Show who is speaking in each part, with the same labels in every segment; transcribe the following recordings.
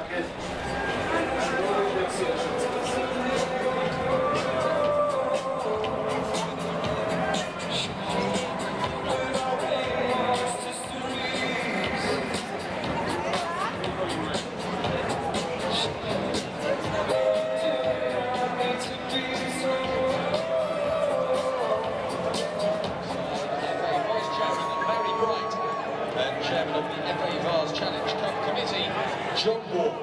Speaker 1: Chairman of the FA Vase Challenge Cup Committee, John Ward.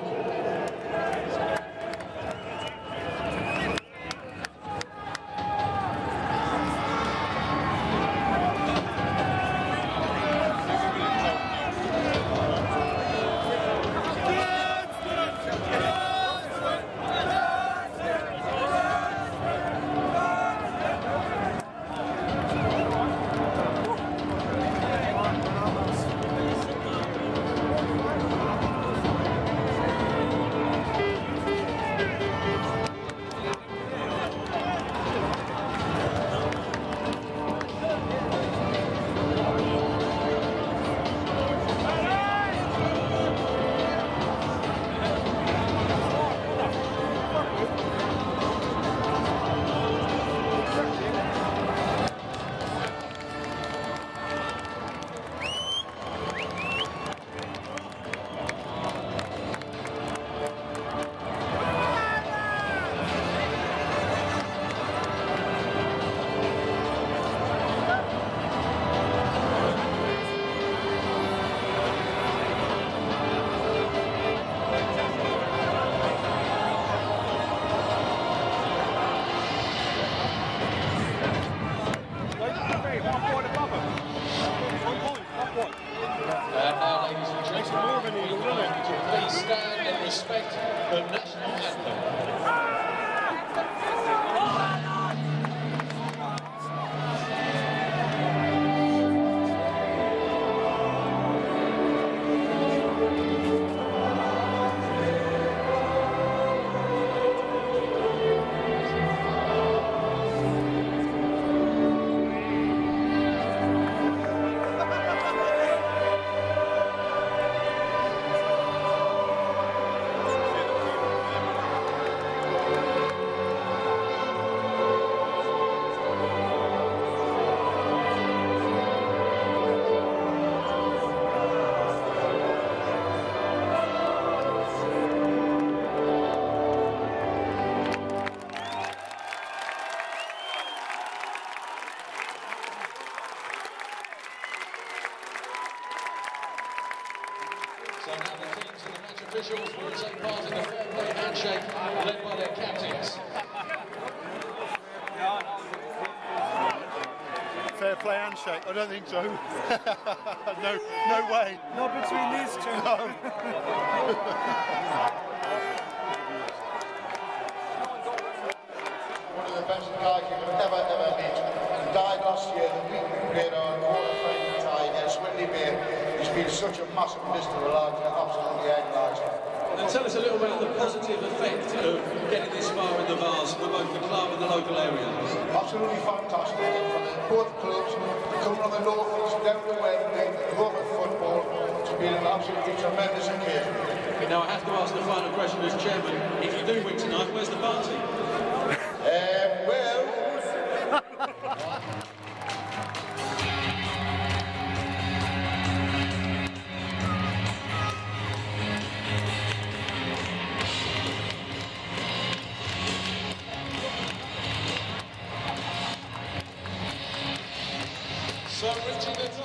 Speaker 1: Now, ladies and gentlemen, we would like you to please stand in respect of national anthem. So now the teams and the match officials will take part in the fair play handshake led by their captains.
Speaker 2: Fair play handshake? I don't think so. no way.
Speaker 3: Not between these two.
Speaker 2: No.
Speaker 4: One of the best guys you could ever meet. He died last year, the week we played our quarter-final tie against Whitley Bay. He's been such a massive miss to the lads, absolutely agonised.
Speaker 1: And tell us a little bit of the positive effect of getting this far in the Vase for both the club and the local area.
Speaker 4: Absolutely fantastic. And for both clubs, coming on the north east down to Wembley, the home of football, it's been an absolutely tremendous occasion.
Speaker 1: Now I have to ask the final question as chairman. If you do win tonight, where's the party?
Speaker 4: Well...
Speaker 1: So Richie,